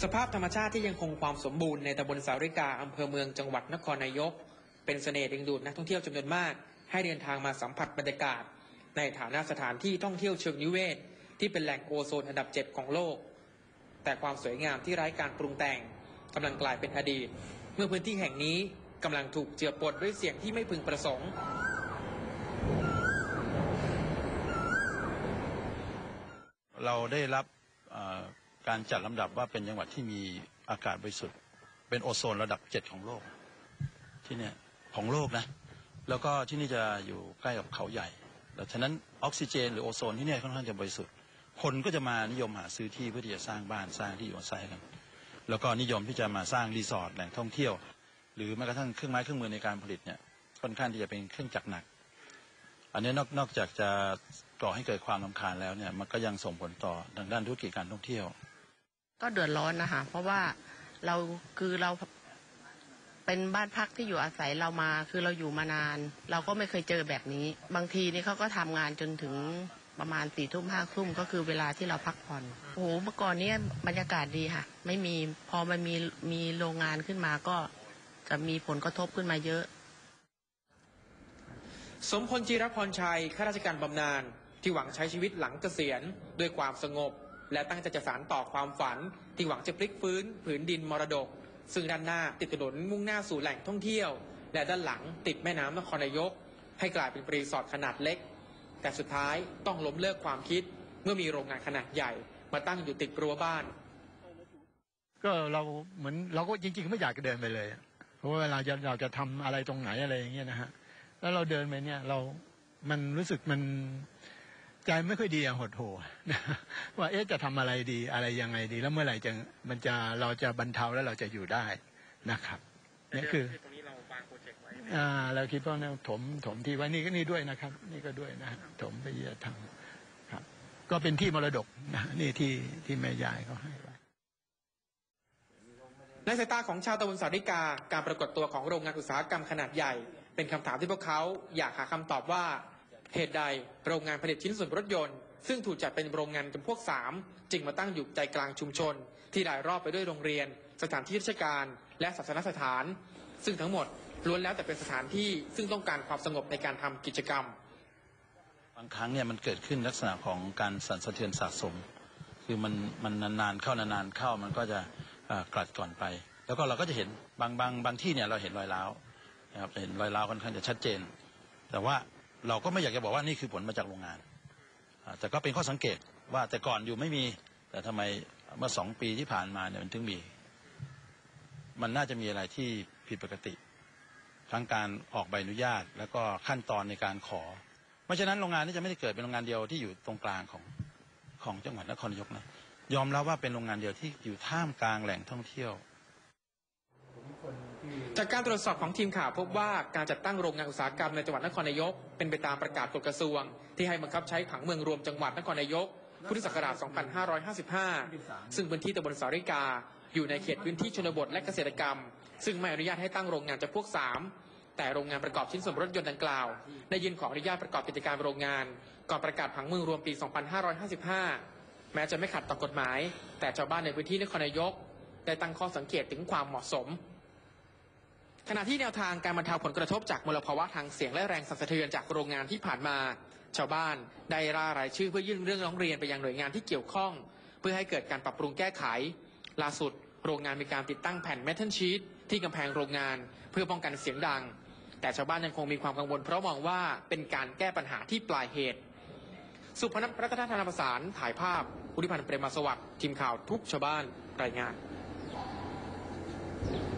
สภาพธรรมชาติที่ยังคงความสมบูรณ์ในตำบลสาริกาอำเภอเมืองจังหวัดนครนายกเป็นเสน่ห์ดึงดูดนักท่องเที่ยวจำนวนมากให้เดินทางมาสัมผัสบรรยากาศในฐานะสถานที่ท่องเที่ยวเชิงนิเวศที่เป็นแหล่งโอโซนอันดับ 7ของโลกแต่ความสวยงามที่ไร้การปรุงแต่งกำลังกลายเป็นอดีตเมื่อพื้นที่แห่งนี้กำลังถูกเจือปนด้วยเสียงที่ไม่พึงประสงค์เราได้รับการจัดลำดับว่าเป็นจังหวัดที่มีอากาศบริสุทธิ์เป็นโอโซนระดับ 7ของโลกที่เนี่ยของโลกนะแล้วก็ที่นี่จะอยู่ใกล้กับเขาใหญ่ดังนั้นออกซิเจนหรือโอโซนที่นี่ค่อนข้างจะบริสุทธิ์คนก็จะมานิยมหาซื้อที่เพื่อที่จะสร้างบ้านสร้างที่อยู่อาศัยกันแล้วก็นิยมที่จะมาสร้างรีสอร์ทแหล่งท่องเที่ยวหรือแม้กระทั่งเครื่องไม้เครื่องมือในการผลิตเนี่ยค่อนข้างที่จะเป็นเครื่องจักรหนักอันนี้นอกจากจะก่อให้เกิดความรำคาญแล้วเนี่ยมันก็ยังส่งผลต่อทางด้านธุรกิจการท่องเที่ยวก็เดือดร้อนนะคะเพราะว่าเราเป็นบ้านพักที่อยู่อาศัยเรามาคือเราอยู่มานานเราก็ไม่เคยเจอแบบนี้บางทีนี่เขาก็ทำงานจนถึงประมาณ4 ทุ่ม5 ทุ่มก็คือเวลาที่เราพักผ่อนโอ้โหเมื่อก่อนนี้บรรยากาศดีค่ะไม่มีพอมันมีโรงงานขึ้นมาก็จะมีผลกระทบขึ้นมาเยอะสมพลจีรพรชัยข้าราชการบำนาญที่หวังใช้ชีวิตหลังเกษียณด้วยความสงบและตั้งใจจะสานต่อความฝันที่หวังจะพลิกฟื้นผืนดินมรดกซึ่งด้านหน้าติดถนนมุ่งหน้าสู่แหล่งท่องเที่ยวและด้านหลังติดแม่น้ำนครนายกให้กลายเป็นรีสอร์ทขนาดเล็กแต่สุดท้ายต้องล้มเลิกความคิดเมื่อมีโรงงานขนาดใหญ่มาตั้งอยู่ติดรั้วบ้านก็เราเหมือนเราก็จริงๆไม่อยากจะเดินไปเลยเพราะว่าเวลาเราจะทำอะไรตรงไหนอะไรอย่างเงี้ยนะฮะแล้วเราเดินไปเนี่ยมันรู้สึกมันใจไม่ค่อยดีอะหดหู่ว่าจะทำอะไรดีอะไรยังไงดีแล้วเมื่อไหร่เราจะบรรเทาแล้วเราจะอยู่ได้นะครับนี่คือตรงนี้เราวางโปรเจกต์ไว้เราคิดว่าเนี่ยถมที่ไว้นี่ด้วยนะครับนี่ก็ด้วยนะถมไปเยอะทำครับก็เป็นที่มรดกนะนี่ที่แม่ยายเขาให้ไว้ในสายตาของชาวตำบลสาริกาการปรากฏตัวของโรงงานอุตสาหกรรมขนาดใหญ่เป็นคำถามที่พวกเขาอยากหาคำตอบว่าเหตุใดโรงงานผลิตชิ้นส่วนรถยนต์ซึ่งถูกจัดเป็นโรงงานจำพวก3จึงมาตั้งอยู่ใจกลางชุมชนที่รายรอบไปด้วยโรงเรียนสถานที่ราชการและศาสนสถานซึ่งทั้งหมดล้วนแล้วแต่เป็นสถานที่ซึ่งต้องการความสงบในการทำกิจกรรมบางครั้งเนี่ยมันเกิดขึ้นลักษณะของการสั่นสะเทือนสะสมคือมันนานๆเข้ามันก็จะกลัดก่อนไปแล้วก็เราก็จะเห็นบางที่เนี่ยเราเห็นรอยร้าวนะครับเห็นรอยร้าวค่อนข้างจะชัดเจนแต่ว่าเราก็ไม่อยากจะบอกว่านี่คือผลมาจากโรงงานแต่ก็เป็นข้อสังเกตว่าแต่ก่อนอยู่ไม่มีแต่ทำไมเมื่อ2 ปีที่ผ่านมาเนี่ยมันถึงมีมันน่าจะมีอะไรที่ผิดปกติทั้งการออกใบอนุญาตแล้วก็ขั้นตอนในการขอเพราะฉะนั้นโรงงานนี้จะไม่ได้เกิดเป็นโรงงานเดียวที่อยู่ตรงกลางของจังหวัดนครนายกนะยอมรับว่าเป็นโรงงานเดียวที่อยู่ท่ามกลางแหล่งท่องเที่ยวจากการตรวจสอบของทีมข่าวพบว่าการจัดตั้งโรงงานอุตสาหกรรมในจังหวัดนครนายกเป็นไปตามประกาศกฎกระทรวงที่ให้บังคับใช้ผังเมืองรวมจังหวัดนครนายกพุทธศักราช 2555 ซึ่งพื้นที่ตำบลสาริกาอยู่ในเขตพื้นที่ชนบทและเกษตรกรรมซึ่งไม่อนุญาตให้ตั้งโรงงานจำพวก3แต่โรงงานประกอบชิ้นส่วนรถยนต์ดังกล่าวได้ยื่นขออนุญาตประกอบกิจการโรงงานก่อนประกาศผังเมืองรวมปี 2555 แม้จะไม่ขัดต่อกฎหมายแต่ชาวบ้านในพื้นที่นครนายกได้ตั้งข้อสังเกตถึงความเหมาะสมขณะที่แนวทางการบรรเทาผลกระทบจากมลภาวะทางเสียงและแรงสั่นสะเทือนจากโรงงานที่ผ่านมาชาวบ้านได้ร่ารายชื่อเพื่อยื่นเรื่องร้องเรียนไปยังหน่วยงานที่เกี่ยวข้องเพื่อให้เกิดการปรับปรุงแก้ไขล่าสุดโรงงานมีการติดตั้งแผ่นเมทัลชีทที่กำแพงโรงงานเพื่อป้องกันเสียงดังแต่ชาวบ้านยังคงมีความกังวลเพราะมองว่าเป็นการแก้ปัญหาที่ปลายเหตุสุพนัทรัตนธนประสานถ่ายภาพอุทิพันธ์เปรมสวัสดิ์ทีมข่าวทุกชาวบ้านรายงาน